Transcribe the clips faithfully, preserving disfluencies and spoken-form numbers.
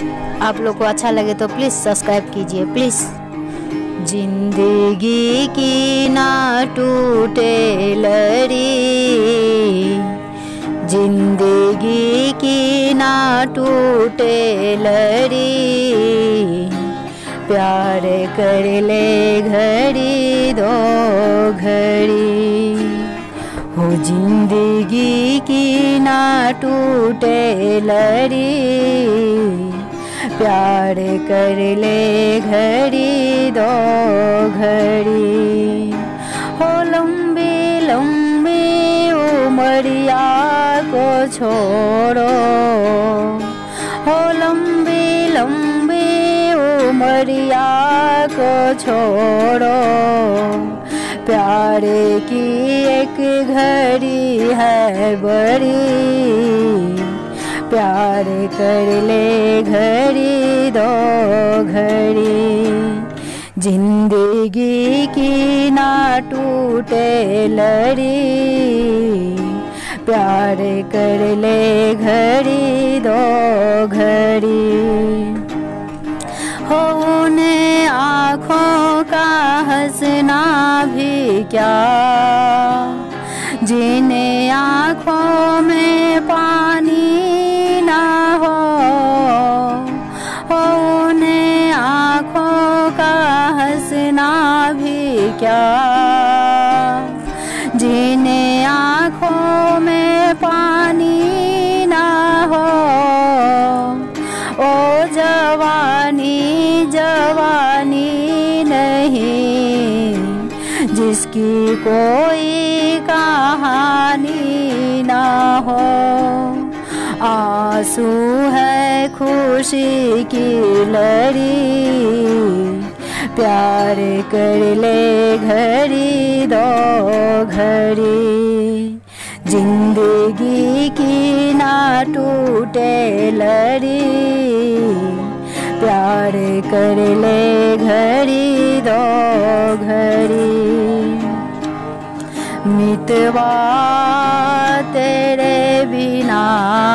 आप लोग को अच्छा लगे तो प्लीज़ सब्सक्राइब कीजिए प्लीज़। जिंदगी की ना टूटे लड़ी, जिंदगी की ना टूटे लड़ी, प्यार कर ले घड़ी दो घड़ी। हो जिंदगी की ना टूटे लड़ी, प्यार कर ले घड़ी दो घड़ी। हो लंबी लंबी उमरिया को छोड़ो, हो लंबी लंबी उमरिया को छोड़ो, प्यार की एक घड़ी है बड़ी, प्यार कर ले घड़ी दो घड़ी। जिंदगी की ना टूटे लड़ी, प्यार कर ले घड़ी दो घड़ी। हो उन्हें आँखों का हंसना भी क्या, जिन्हें आँखों में पानी ना हो, हो उन्हें आँखों का हंसना भी क्या, जिन्हें आँखों में पानी ना हो। ओ जवानी जवानी नहीं, जिसकी कोई कहानी ना हो। आंसू है खुशी की लड़ी, प्यार कर ले घड़ी दो घड़ी। जिंदगी की ना टूटे लड़ी, प्यार कर ले घड़ी दो घड़ी। मितवा तेरे बिना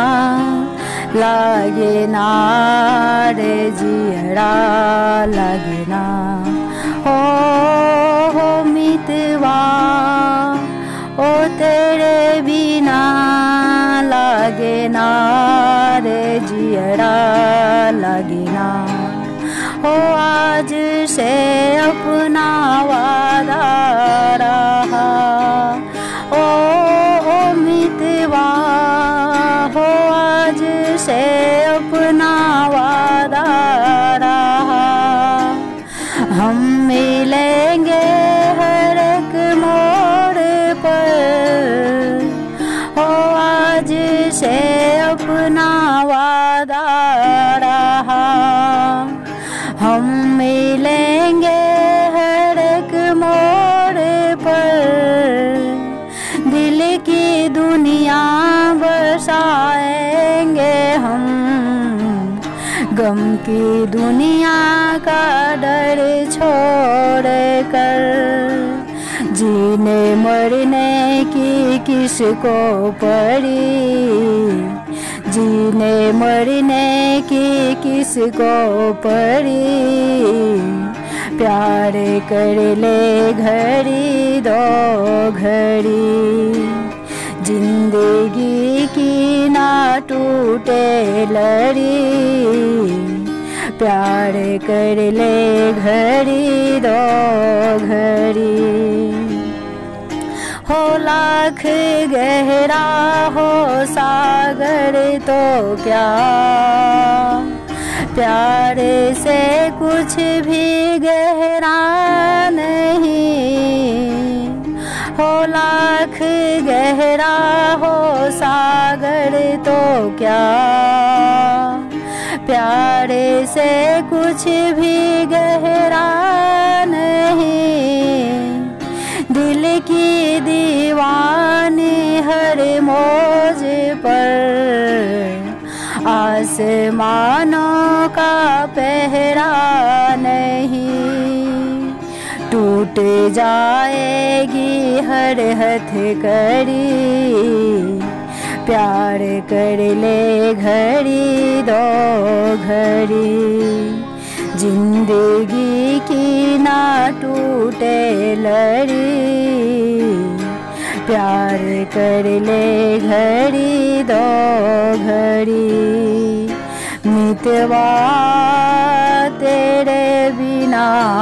लागे ना रे जियड़ा लागे ना, हो हो मितवा ओ तेरे बिना लागे ना रे जियड़ा लागे ना। हो आज से अपना वादा रहा, ओ ओ मितवा हो आज से अपना वादा रहा। हम मिलेंगे हर एक मोड़ पर, हो आज से अपना वादा रहा। हम मिलेंगे हर एक मोड़ पर, दिल की दुनिया बसाएंगे हम, गम की दुनिया का डर छोड़ कर। जीने मरने की किसको पड़ी, जीने मरने की किसको पड़ी, प्यार कर ले घड़ी दो घड़ी। जिंदगी की ना टूटे लड़ी, प्यार कर ले घड़ी दो घड़ी। हो लाख गहरा हो सागर तो क्या, प्यार से कुछ भी गहरा नहीं। हो लाख गहरा हो सागर तो क्या, प्यार से कुछ भी गहरा नहीं। दिल की दीवानी हर मौज पर, आसमानों का पहरा नहीं। टूट जाएगी हर हथकड़ी, प्यार कर ले घड़ी दो घड़ी, जिंदगी की ना टूटे लड़ी। प्यार कर ले घड़ी दो घड़ी, मितवा तेरे बिना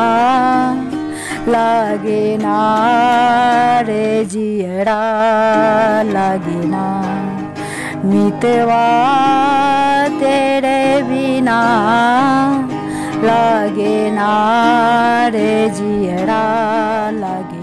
लागे ना रे जियरा लागे ना। मितवा तेरे बिना लागे ना रे जियरा लागे।